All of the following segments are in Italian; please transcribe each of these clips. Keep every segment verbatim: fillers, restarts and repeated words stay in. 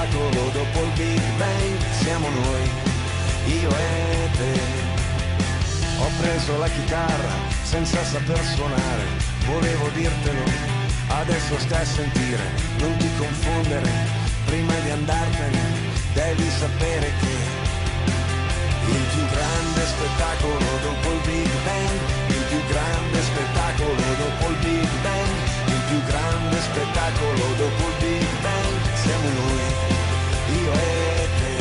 spettacolo dopo il Big Bang, siamo noi, io e te. Ho preso la chitarra senza saper suonare, volevo dirtelo, adesso stai a sentire, non ti confondere, prima di andartene devi sapere che il più grande spettacolo dopo il Big Bang, il più grande spettacolo dopo il Big Bang, il più grande spettacolo dopo il Big Bang, siamo noi, io e te.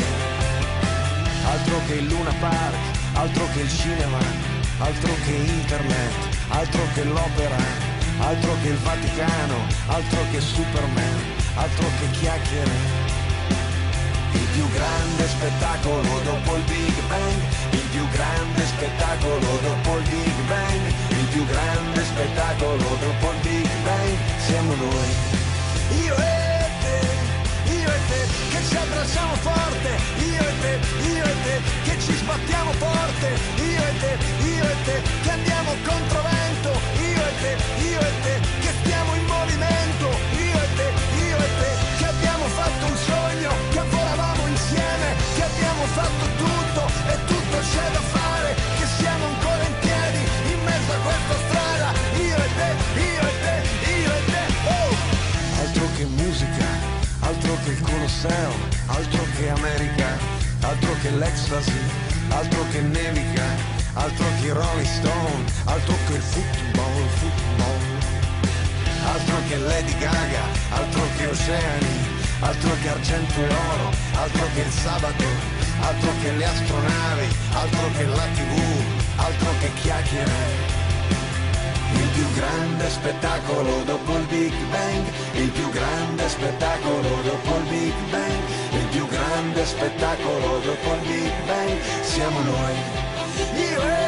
Altro che il Luna Park, altro che il cinema, altro che internet, altro che l'opera, altro che il Vaticano, altro che Superman, altro che chiacchiere. Il più grande spettacolo dopo il Big Bang, il più grande spettacolo dopo il Big Bang, il più grande spettacolo dopo il Big Bang, siamo noi, io e te, io e te, che ci abbracciamo forte, io e te, io e te, che ci sbattiamo forte, io e te, io e te, che andiamo controvento, io e te, io e te, che stiamo in movimento, io e te, io e te, che abbiamo fatto un sogno, che volavamo insieme, che abbiamo fatto tutto e tutto c'è da fare, che siamo ancora in piedi in mezzo a questa strada, io e te, io e te, io e te, oh! Altro che musica, altro che il Colosseo, altro che America, altro che l'ecstasy, altro che nevica, altro che Rolling Stone, altro che il football, football, altro che Lady Gaga, altro che oceani, altro che argento e oro, altro che il sabato, altro che le astronavi, altro che la tivù, altro che chiacchiere. Il più grande spettacolo dopo il Big Bang, il più grande spettacolo dopo il Big Bang, il più grande spettacolo dopo il Big Bang, siamo noi, io e